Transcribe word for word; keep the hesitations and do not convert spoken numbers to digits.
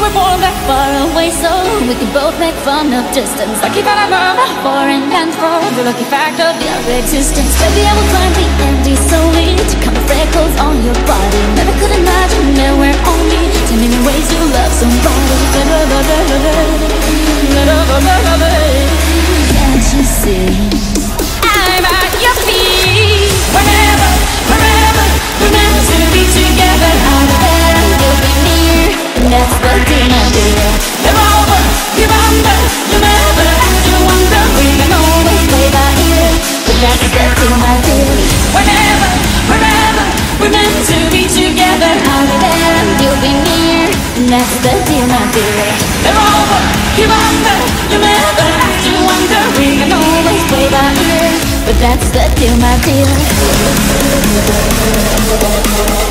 were born that far away, so we could both make fun of distance. Lucky that I love a foreign hand for the lucky fact of your existence. Maybe I will climb the empty slowly to count the freckles on your body. Never could imagine there were only ten million ways to love somebody. Can't you see? I'm at your feet. Whenever, wherever, we're meant to be together. Out there, you'll be near, and that's the thing I do. You're over, you're under, you never have to wonder. We can always play by ear, but that's the thing I do. Whenever, wherever, we're meant to be together. Out there, you'll be near, and that's the thing I do. You're over, you're under, you never have to wonder. We can always play by ear, but that's the deal, my dear.